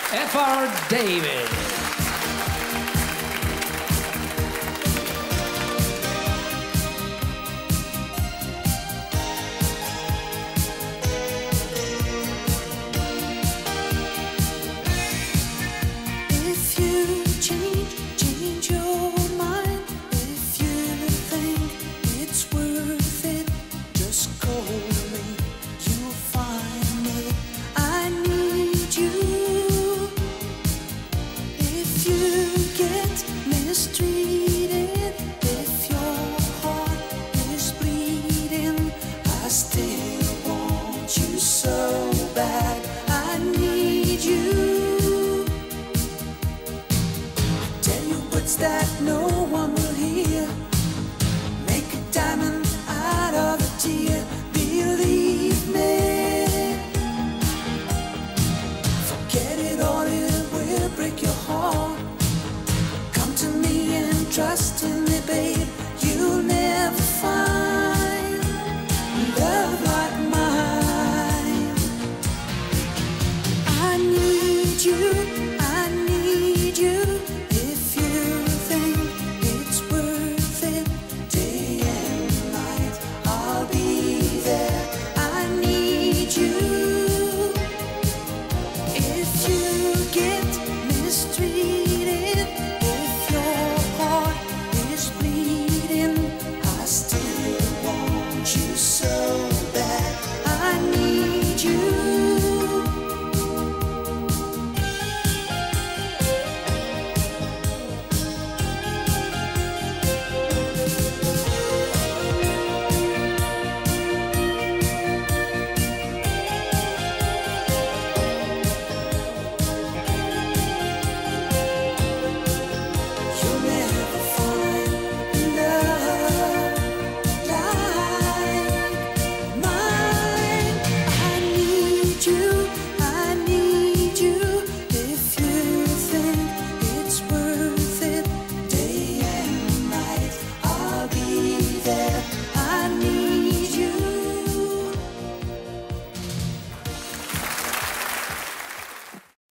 F.R. David. If you change your mind. If you think it's worth it, just call me. You'll find me. I need you. If you get mistreated, if your heart is bleeding, I still want you so bad. I need you. Tell you words that no one will hear. Make a diamond out of a tear. Believe me. Forget it all, it will break your heart. Come to me and trust in me, babe. You'll never find love like mine. I need you.